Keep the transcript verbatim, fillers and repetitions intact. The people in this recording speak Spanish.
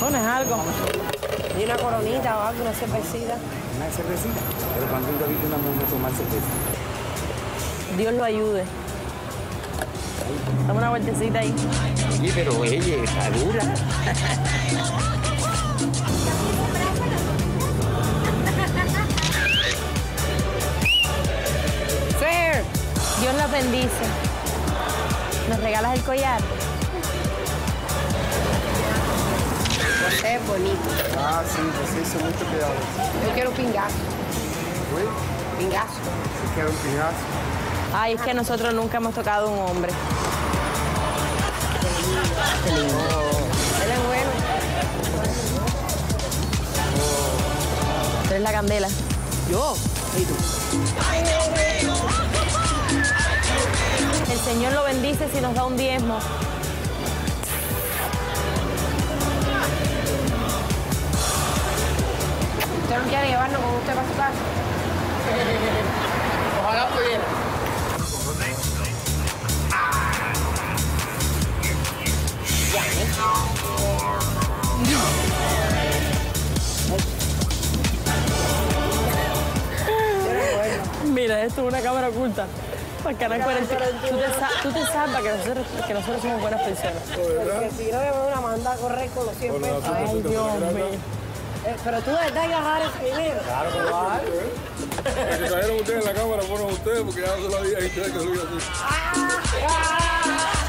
¿Pones algo? Y una coronita o algo, una cervecita. Una cervecita. Pero cuando nunca he visto una mujer tomar cerveza. Dios lo ayude. Dame una vueltecita ahí. Sí, pero ella está dura. Sir, Dios los bendice. ¿Nos regalas el collar? Es bonito. Ah, sim, vocês são muito belos. Yo quiero un pingazo. Oi? Pingazo. Você quer um pinhaço? Ay, es que nosotros nunca hemos tocado a un hombre. Qué lindo. Él es bueno. Tú eres la candela. Yo. ¿Y tú? El Señor lo bendice si nos da un diezmo. ¿Usted no quiere llevarnos con usted para su casa? Ojalá pudiera. Mira, esto es una cámara oculta. Para el canal cuarenta. Tú te, sa- tú te salvas que nosotros, que nosotros somos buenas personas. Porque si no, me van a mandar a correr con los cien pesos. Ay, Dios mío. Eh, pero tú de verdad ibas a dar ese dinero. Claro que lo hay. El que trajeron ustedes en la cámara fueron ustedes porque ya no se lo había dicho que lo iba a hacer. ¡Ah!